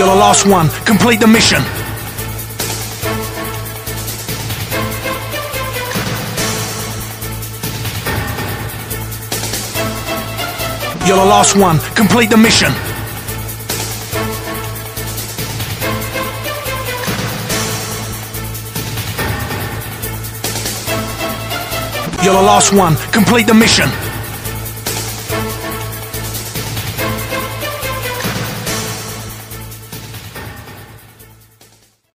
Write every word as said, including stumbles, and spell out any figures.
You're the last one. Complete the mission. You're the last one. Complete the mission. You're the last one. Complete the mission.